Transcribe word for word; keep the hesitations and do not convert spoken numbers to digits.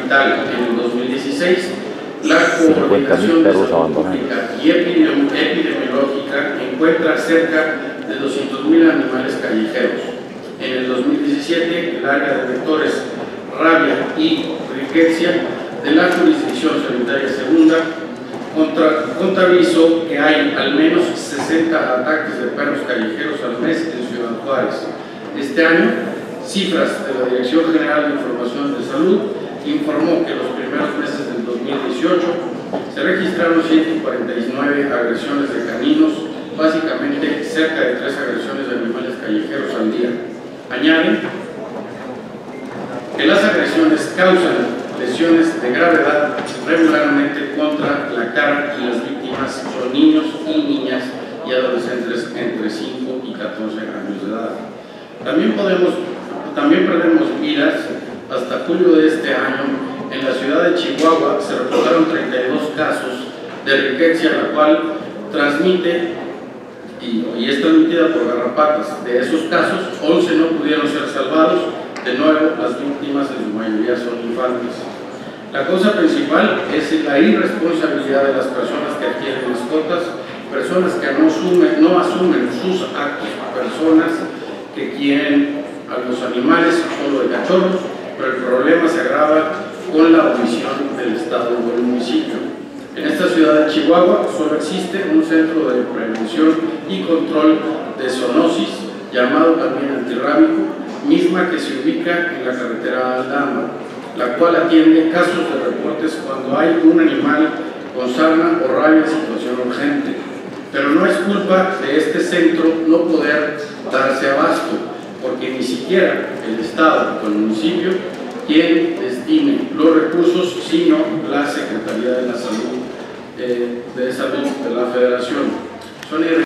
capital en el dos mil dieciséis, la coordinación de salud pública y epidemiológica encuentra cerca de doscientos mil animales callejeros. En el dos mil diecisiete, el área de vectores, rabia y riqueza de la jurisdicción sanitaria segunda contra, contabilizó que hay al menos sesenta ataques de perros callejeros al mes en Ciudad Juárez. Este año, cifras de la Dirección General de Información de Salud informó que los primeros meses del dos mil dieciocho se registraron ciento cuarenta y nueve agresiones de caninos, básicamente cerca de tres agresiones de animales callejeros al día. Añaden que las agresiones causan lesiones de gravedad regularmente contra la cara y las víctimas son niños y niñas y adolescentes entre cinco y catorce años de edad. También, podemos, también perdemos vidas. Hasta julio de este año, en la ciudad de Chihuahua se reportaron treinta y dos casos de riqueza, la cual transmite y, y es transmitida por garrapatas. De esos casos, once no pudieron ser salvados. De nuevo, las víctimas en su mayoría son infantes. La causa principal es la irresponsabilidad de las personas que adquieren mascotas, personas que no asumen, no asumen sus actos, personas que quieren a los animales solo de cachorros, pero el problema se agrava con la omisión del Estado o del municipio. En esta ciudad de Chihuahua solo existe un centro de prevención y control de zoonosis, llamado también antirrábico, misma que se ubica en la carretera Aldama, la cual atiende casos de reportes cuando hay un animal con sarna o rabia en situación urgente. Pero no es culpa de este centro no poder darse abasto, porque ni siquiera el Estado o el municipio quien destine los recursos, sino la Secretaría de la Salud, eh, de Salud de la Federación. Son